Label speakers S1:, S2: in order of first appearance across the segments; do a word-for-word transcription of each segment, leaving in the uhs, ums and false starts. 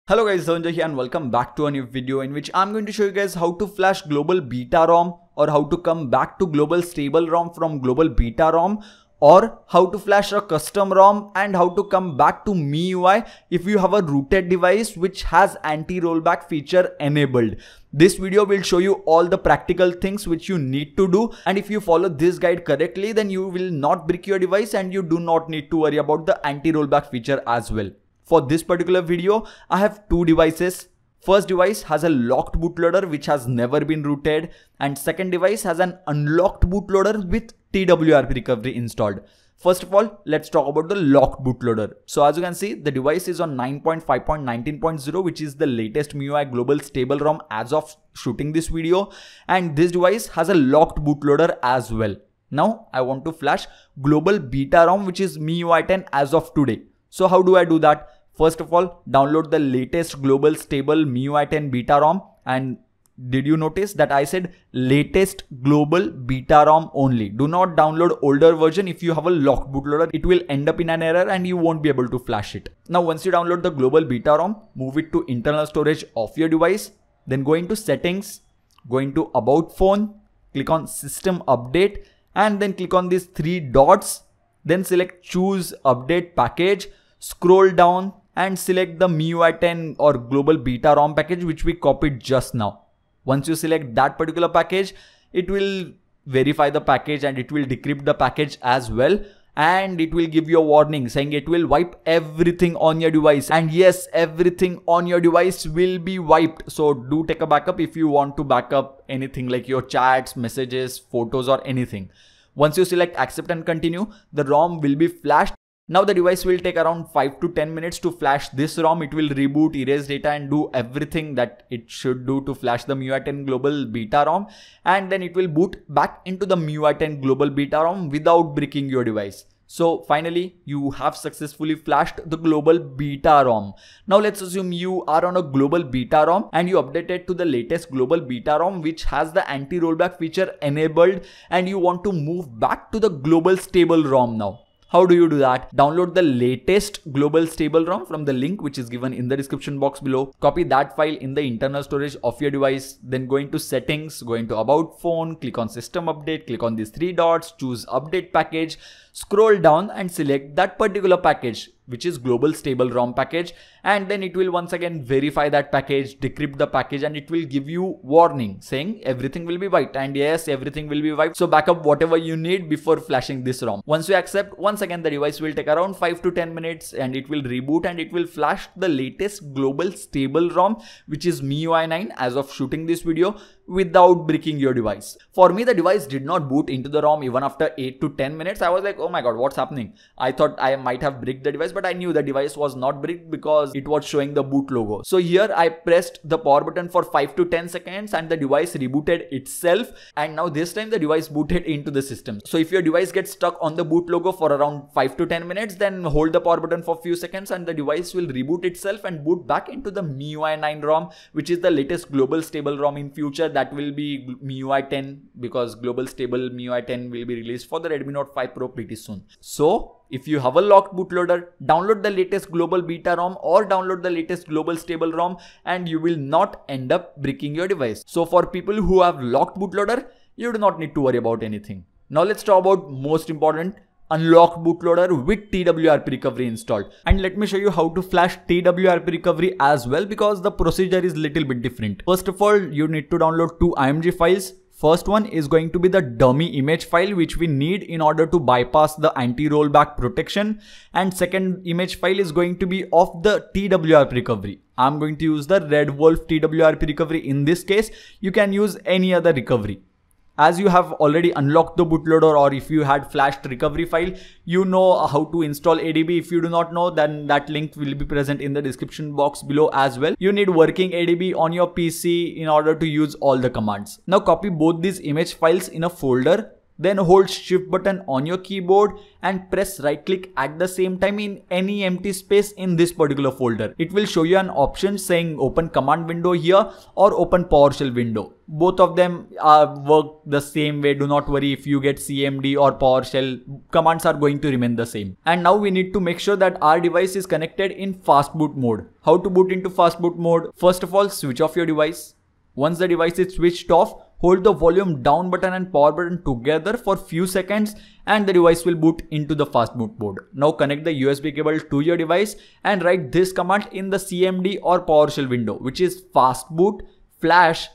S1: Hello guys, Sanjay here and welcome back to a new video in which I'm going to show you guys how to flash global beta ROM or how to come back to global stable ROM from global beta ROM, or how to flash a custom ROM and how to come back to M I U I if you have a rooted device which has anti-rollback feature enabled. This video will show you all the practical things which you need to do, and if you follow this guide correctly then you will not brick your device and you do not need to worry about the anti-rollback feature as well. For this particular video, I have two devices. First device has a locked bootloader which has never been rooted, and second device has an unlocked bootloader with T W R P recovery installed. First of all, let's talk about the locked bootloader. So as you can see, the device is on nine point five point nineteen point zero, which is the latest M I U I global stable ROM as of shooting this video, and this device has a locked bootloader as well. Now I want to flash global beta ROM which is M I U I ten as of today. So how do I do that? First of all, download the latest global stable M I U I ten beta ROM, and did you notice that I said latest global beta ROM only? Do not download older version. If you have a locked bootloader, it will end up in an error and you won't be able to flash it. Now once you download the global beta ROM, move it to internal storage of your device, then go into settings, go into about phone, click on system update, and then click on these three dots, then select choose update package, scroll down and select the M I U I ten or global beta ROM package which we copied just now. Once you select that particular package, it will verify the package and it will decrypt the package as well, and it will give you a warning saying it will wipe everything on your device. And yes, everything on your device will be wiped. So do take a backup if you want to back up anything like your chats, messages, photos or anything. Once you select accept and continue, the ROM will be flashed. Now the device will take around five to ten minutes to flash this ROM. It will reboot, erase data and do everything that it should do to flash the M I U I ten global beta ROM, and then it will boot back into the M I U I ten global beta ROM without bricking your device. So finally, you have successfully flashed the global beta ROM. Now let's assume you are on a global beta ROM and you updated to the latest global beta ROM which has the anti-rollback feature enabled, and you want to move back to the global stable ROM now. How do you do that? Download the latest global stable ROM from the link which is given in the description box below. Copy that file in the internal storage of your device. Then go into settings, go into about phone, click on system update, click on these three dots, choose update package, scroll down and select that particular package which is global stable ROM package, and then it will once again verify that package, decrypt the package, and it will give you warning saying everything will be wiped, and yes, everything will be wiped. So back up whatever you need before flashing this ROM. Once you accept, once again the device will take around five to ten minutes and it will reboot and it will flash the latest global stable ROM which is M I U I nine as of shooting this video without bricking your device. For me, the device did not boot into the ROM even after eight to ten minutes. I was like, oh my god, what's happening? I thought I might have bricked the device, but I knew the device was not bricked because it was showing the boot logo. So here I pressed the power button for five to ten seconds and the device rebooted itself, and now this time the device booted into the system. So if your device gets stuck on the boot logo for around five to ten minutes, then hold the power button for a few seconds and the device will reboot itself and boot back into the M I U I nine ROM which is the latest global stable ROM. In future that will be M I U I ten because global stable M I U I ten will be released for the Redmi Note five Pro pretty soon. So if you have a locked bootloader, download the latest global beta ROM or download the latest global stable ROM and you will not end up bricking your device. So for people who have locked bootloader, you do not need to worry about anything. Now let's talk about most important, unlocked bootloader with T W R P recovery installed. And let me show you how to flash T W R P recovery as well because the procedure is little bit different. First of all, you need to download two I M G files. First one is going to be the dummy image file which we need in order to bypass the anti-rollback protection, and second image file is going to be of the T W R P recovery. I'm going to use the Red Wolf T W R P recovery in this case. You can use any other recovery. As you have already unlocked the bootloader, or if you had flashed recovery file, you know how to install A D B. If you do not know, then that link will be present in the description box below as well. You need working A D B on your P C in order to use all the commands. Now copy both these image files in a folder, Then hold shift button on your keyboard and press right click at the same time in any empty space in this particular folder. It will show you an option saying open command window here or open PowerShell window. Both of them uh, work the same way. Do not worry if you get C M D or PowerShell, commands are going to remain the same. And now we need to make sure that our device is connected in fast boot mode. How to boot into fast boot mode? First of all, switch off your device. Once the device is switched off, hold the volume down button and power button together for few seconds and the device will boot into the fast boot mode. Now connect the U S B cable to your device and write this command in the C M D or PowerShell window, which is fastboot flash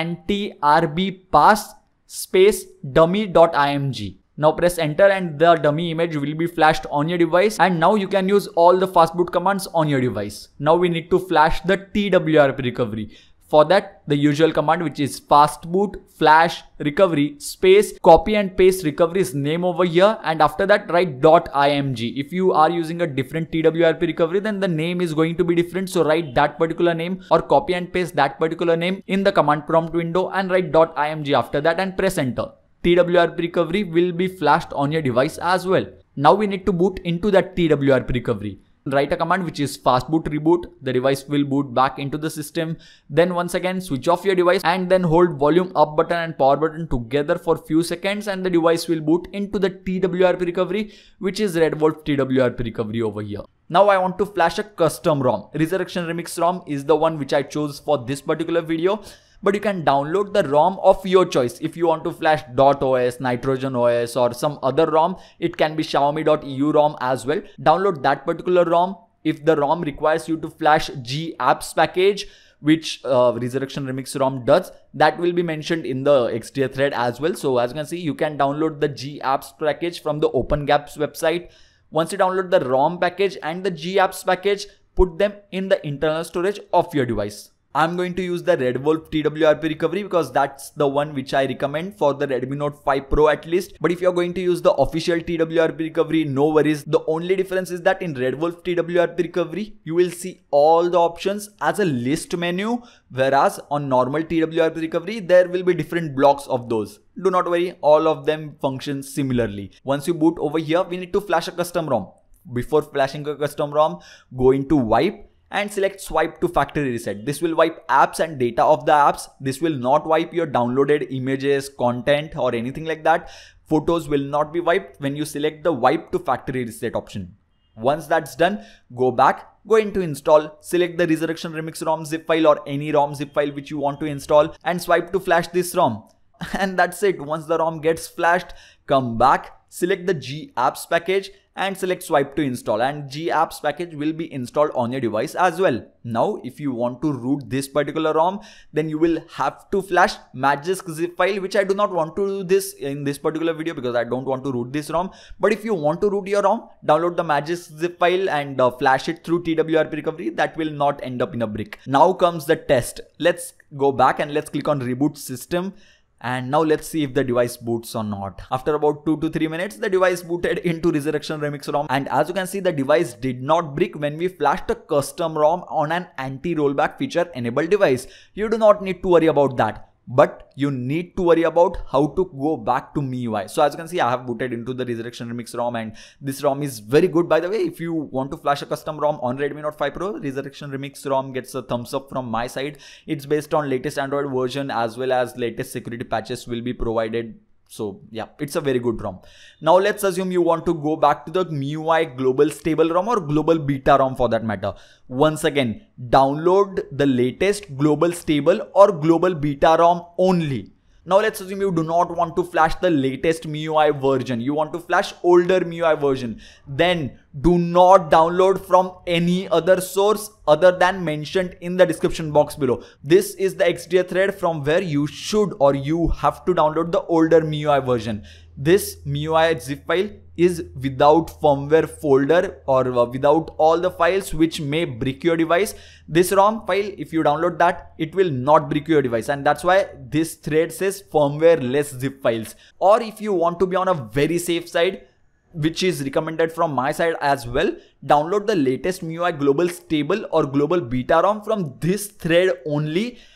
S1: anti-rb pass space dummy.img. Now press enter and the dummy image will be flashed on your device, and now you can use all the fastboot commands on your device. Now we need to flash the T W R P recovery. For that, the usual command, which is fastboot flash recovery space copy and paste recovery's name over here, and after that write .img. If you are using a different T W R P recovery, then the name is going to be different, so write that particular name or copy and paste that particular name in the command prompt window and write .img after that and press enter. T W R P recovery will be flashed on your device as well. Now we need to boot into that T W R P recovery. Write a command which is fastboot reboot. The device will boot back into the system. Then once again switch off your device and then hold volume up button and power button together for few seconds and the device will boot into the T W R P recovery, which is Red Wolf T W R P recovery over here. Now I want to flash a custom ROM. Resurrection Remix ROM is the one which I chose for this particular video. But you can download the ROM of your choice. If you want to flash .os, Nitrogen O S or some other ROM, it can be Xiaomi dot E U ROM as well. Download that particular ROM. If the ROM requires you to flash G apps package, which uh, Resurrection Remix ROM does, that will be mentioned in the X D A thread as well. So as you can see, you can download the G apps package from the OpenGAPS website. Once you download the ROM package and the G apps package, put them in the internal storage of your device. I'm going to use the Red Wolf T W R P recovery because that's the one which I recommend for the Redmi Note five Pro at least. But if you're going to use the official T W R P recovery, no worries. The only difference is that in Red Wolf T W R P recovery, you will see all the options as a list menu, whereas on normal T W R P recovery, there will be different blocks of those. Do not worry, all of them function similarly. Once you boot over here, we need to flash a custom ROM. Before flashing a custom ROM, go into wipe and select swipe to factory reset. This will wipe apps and data of the apps. This will not wipe your downloaded images, content or anything like that. Photos will not be wiped when you select the wipe to factory reset option. Once that's done, go back, go into install, select the Resurrection Remix ROM zip file or any ROM zip file which you want to install and swipe to flash this ROM. And that's it. Once the ROM gets flashed, come back, select the G apps package and select swipe to install, and G apps package will be installed on your device as well. Now if you want to root this particular ROM, then you will have to flash Magisk zip file, which I do not want to do this in this particular video because I don't want to root this ROM. But if you want to root your ROM, download the Magisk zip file and uh, flash it through T W R P recovery. That will not end up in a brick. Now comes the test. Let's go back and let's click on reboot system. And now let's see if the device boots or not. After about two to three minutes, the device booted into Resurrection Remix ROM. And as you can see, the device did not brick when we flashed a custom ROM on an anti-rollback feature enabled device. You do not need to worry about that. But you need to worry about how to go back to M I U I. So as you can see, I have booted into the Resurrection Remix ROM and this ROM is very good. By the way, if you want to flash a custom ROM on Redmi Note five Pro, Resurrection Remix ROM gets a thumbs up from my side. It's based on latest Android version as well as latest security patches will be provided. So yeah, it's a very good ROM. Now let's assume you want to go back to the M I U I Global Stable ROM or Global Beta ROM for that matter. Once again, download the latest Global Stable or Global Beta ROM only. Now let's assume you do not want to flash the latest M I U I version. You want to flash older M I U I version. Then do not download from any other source other than mentioned in the description box below. This is the X D A thread from where you should or you have to download the older M I U I version. This M I U I zip file is without firmware folder or without all the files which may brick your device. This ROM file, if you download that, it will not brick your device, and that's why this thread says firmware less zip files. Or if you want to be on a very safe side, which is recommended from my side as well, download the latest M I U I Global Stable or Global Beta ROM from this thread only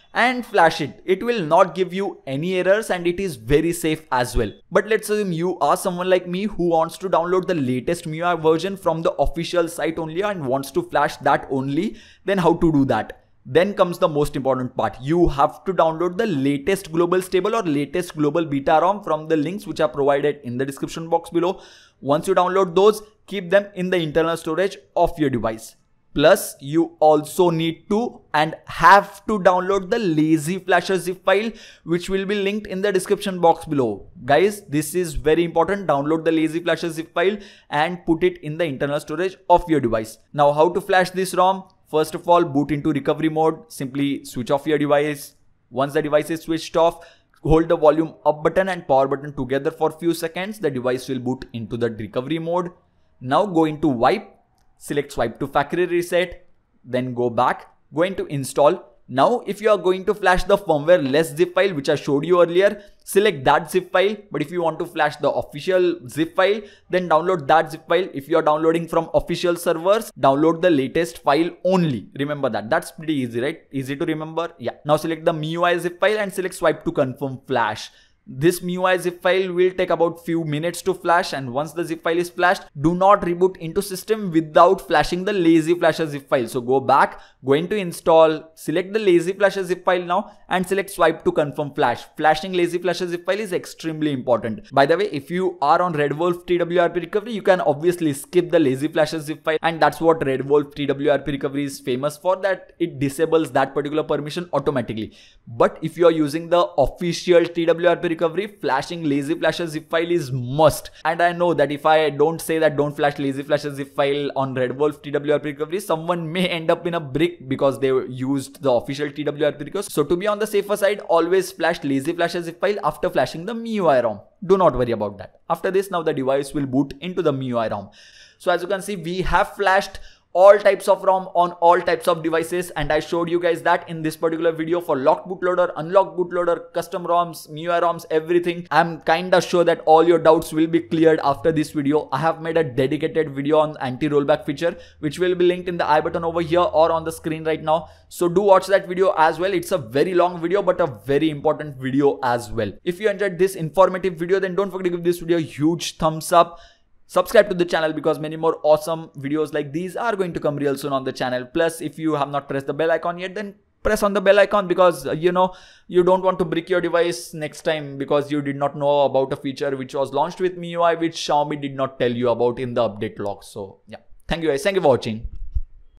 S1: and flash it. It will not give you any errors and it is very safe as well. But let's assume you are someone like me who wants to download the latest M I U I version from the official site only and wants to flash that only. Then how to do that? Then comes the most important part. You have to download the latest global stable or latest global beta ROM from the links which are provided in the description box below. Once you download those, keep them in the internal storage of your device. Plus, you also need to and have to download the Lazy Flasher zip file, which will be linked in the description box below. Guys, this is very important. Download the Lazy Flasher zip file and put it in the internal storage of your device. Now, how to flash this ROM? First of all, boot into recovery mode. Simply switch off your device. Once the device is switched off, hold the volume up button and power button together for a few seconds. The device will boot into the recovery mode. Now go into wipe. Select swipe to factory reset, then go back, go into install. Now if you are going to flash the firmware less zip file which I showed you earlier, select that zip file. But if you want to flash the official zip file, then download that zip file. If you are downloading from official servers, download the latest file only. Remember that. That's pretty easy, right? Easy to remember. Yeah. Now select the M I U I zip file and select swipe to confirm flash. This M I U I zip file will take about few minutes to flash, and once the zip file is flashed, do not reboot into system without flashing the Lazy Flasher zip file. So go back, go into install, select the Lazy Flasher zip file now and select swipe to confirm flash. Flashing Lazy Flasher zip file is extremely important. By the way, if you are on Red Wolf T W R P recovery, you can obviously skip the Lazy Flasher zip file, and that's what Red Wolf T W R P recovery is famous for, that it disables that particular permission automatically. But if you are using the official T W R P recovery, flashing Lazy Flasher zip file is must. And I know that if I don't say that don't flash Lazy Flasher zip file on Red Wolf T W R P recovery, someone may end up in a brick because they used the official T W R P recovery. So to be on the safer side, always flash Lazy Flasher zip file after flashing the M I U I ROM. Do not worry about that. After this, now the device will boot into the M I U I ROM. So as you can see, we have flashed all types of ROM on all types of devices, and I showed you guys that in this particular video for locked bootloader, unlocked bootloader, custom ROMs, M I U I ROMs, everything. I'm kinda sure that all your doubts will be cleared after this video. I have made a dedicated video on anti-rollback feature, which will be linked in the I button over here or on the screen right now. So do watch that video as well. It's a very long video, but a very important video as well. If you enjoyed this informative video, then don't forget to give this video a huge thumbs up. Subscribe to the channel because many more awesome videos like these are going to come real soon on the channel. Plus, if you have not pressed the bell icon yet, then press on the bell icon, because uh, you know, you don't want to brick your device next time because you did not know about a feature which was launched with M I U I, which Xiaomi did not tell you about in the update log. So yeah, thank you guys. Thank you for watching.